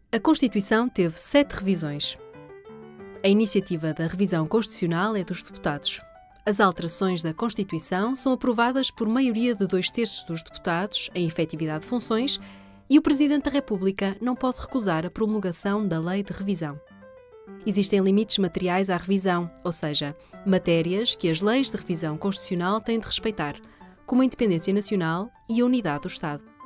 A Constituição teve 7 revisões. A iniciativa da revisão constitucional é dos deputados. As alterações da Constituição são aprovadas por maioria de 2/3 dos deputados em efetividade de funções e o Presidente da República não pode recusar a promulgação da lei de revisão. Existem limites materiais à revisão, ou seja, matérias que as leis de revisão constitucional têm de respeitar, como a independência nacional e a unidade do Estado.